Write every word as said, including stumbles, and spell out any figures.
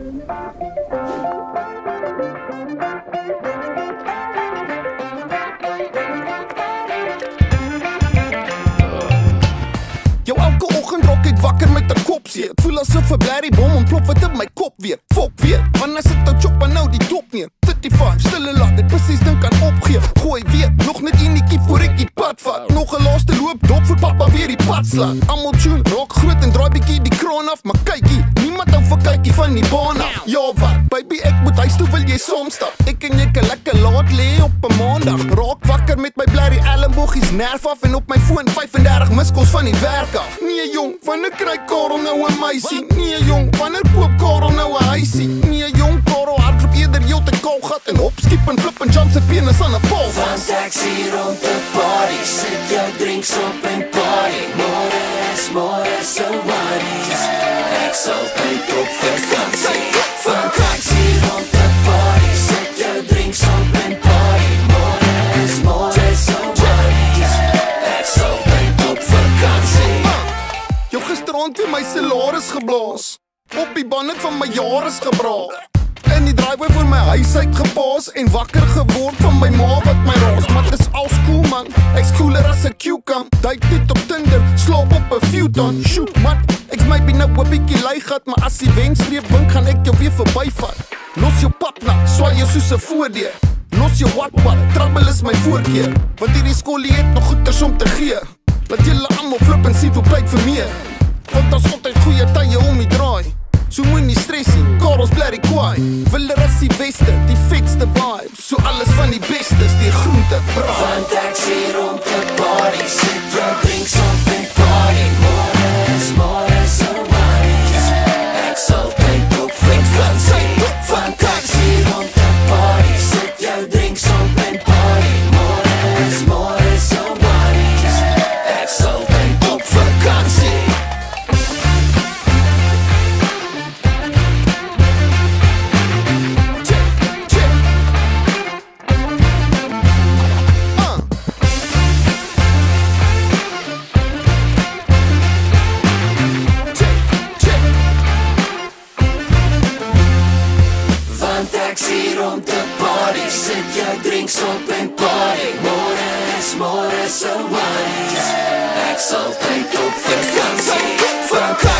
Jou elke oggend raak ek wakker met 'n kopseer. Ek voel asof 'n blerrie bom ontplof het in my kop weer. Fok weer, wanneer sit nou chop en nou die dop neer. vyf, stille laat, ek presies dink aan opgee. Gooi weer, nog net enetjie voor ek die pad vat. Nog 'n laaste loop, dop vir papa weer die pad slaan. Almal tune, raak groot en draai bietjie die kroon af. Maar kykie, niemand hou vir kykie van die baan af. Ja wat, baby ek moet huis toe, wil jy soms stap. Ek en jy kan lekker laat lê op 'n maandag. Raak wakker met my blerrie ellebogies nerf af. En op my foon vyf-en-dertig miskos van die werk af. Nee jong, wanneer kry Karel nou 'n meisie? Nee jong, wanneer koop Karel nou 'n huisie? Nee jong, Karel hardloop eerder heel te kaal gat. En hop, skip en flip en jump sy penis aan 'n paal vas. Van taxi rond de party, sit jou drinks op en party. Môre is môre, so worries. Ek sal tyd op vakansie. Van taxi rond de party, sit jou drinks op en party. Môre is môre, so worries. Ek sal tyd op vakansie. Jou gisterand weer my salaris geblaas. Op die band van my jare gebraak. In die driveway voor my huis uitgepaas. En wakker geword van my ma wat my raas. Maar dis als cool man, ek's cooler as 'n cucumber. Date net op Tinder, slaap op 'n futon. Shoot man, ek's maybe nou 'n bietjie lui gat. Maar as die wenstreep wink, gaan ek jou weer verbyvat. Los jou pap nat, swaai jou soos 'n voordeur. Los jou watpad, trouble is my voorkeur. Want hierdie skoolie het nog goeders om te gee. Laat julle almal flip en sien hoe pleit vir meer. Want daar's altyd goeie tye om die draai. So moenie stressie, Karel's blerrie kwaai. Wille is die beste, die vetste vibe. So alles van die bestes, die groente braai. Van taxi rond de party, sit jou drinks op en party. Môre is môre, so worries. Ek sal tyd op vakansie. Van taxi rond de party, sit jou drinks op en party. Môre is môre, so worries. Ek sal tyd op vakansie. Taxi rond de party, sit jou drinks op en party. Môre is môre, so worries. Ek sal tyd op vakansie.